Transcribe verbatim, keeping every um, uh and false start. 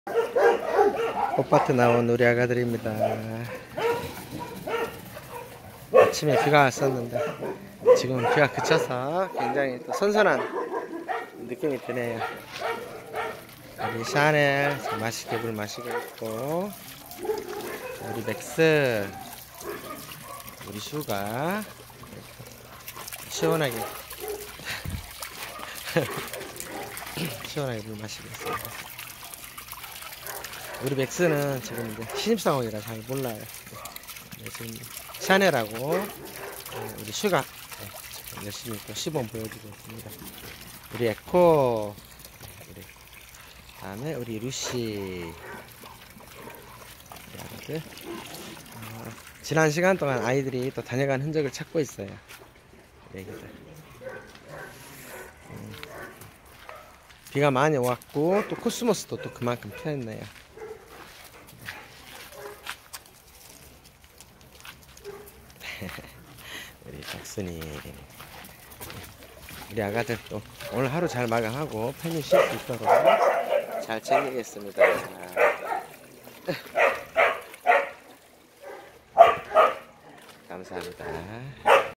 꽃밭에 나온 우리 아가들입니다. 아침에 비가 왔었는데 지금은 비가 그쳐서 굉장히 또 선선한 느낌이 드네요. 우리 샤넬 맛있게 물 마시고 있고, 우리 맥스, 우리 슈가 시원하게 시원하게 물 마시고 있습니다. 우리 맥스는 지금 이제 신입사원이라 잘 몰라요. 네, 지금 샤넬하고 우리 슈가 네, 열심히 또 시범 보여주고 있습니다. 우리 에코, 우리 다음에 우리 루시. 아이들. 어, 지난 시간 동안 아이들이 또 다녀간 흔적을 찾고 있어요. 애기들. 음, 비가 많이 왔고 또 코스모스도 또 그만큼 피었네요. 우리 박순이, 우리 아가들 또 오늘 하루 잘 마감하고 편히 쉴 수 있도록 잘 챙기겠습니다. 감사합니다.